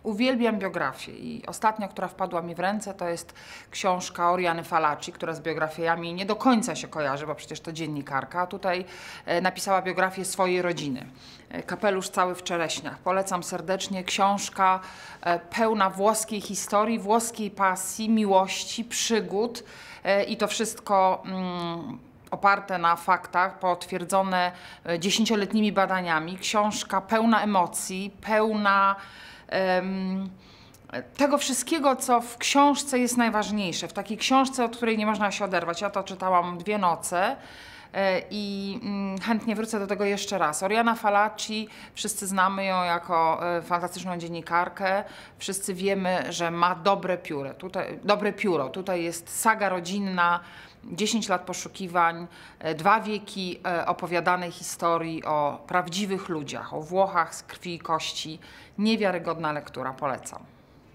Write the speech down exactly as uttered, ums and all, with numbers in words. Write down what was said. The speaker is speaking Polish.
uwielbiam biografię i ostatnia, która wpadła mi w ręce, to jest książka Oriany Fallaci, która z biografiami nie do końca się kojarzy, bo przecież to dziennikarka, a tutaj napisała biografię swojej rodziny. Kapelusz cały w czereśniach. Polecam serdecznie. Książka pełna włoskiej historii, włoskiej pasji, miłości, przygód i to wszystko mm, oparte na faktach, potwierdzone dziesięcioletnimi badaniami. Książka pełna emocji, pełna um, tego wszystkiego, co w książce jest najważniejsze. W takiej książce, od której nie można się oderwać. Ja to czytałam dwie noce i chętnie wrócę do tego jeszcze raz. Oriana Fallaci, wszyscy znamy ją jako fantastyczną dziennikarkę. Wszyscy wiemy, że ma dobre pióro. Tutaj, dobre pióro. Tutaj jest saga rodzinna, dziesięć lat poszukiwań, dwa wieki opowiadanej historii o prawdziwych ludziach, o Włochach z krwi i kości. Niewiarygodna lektura, polecam.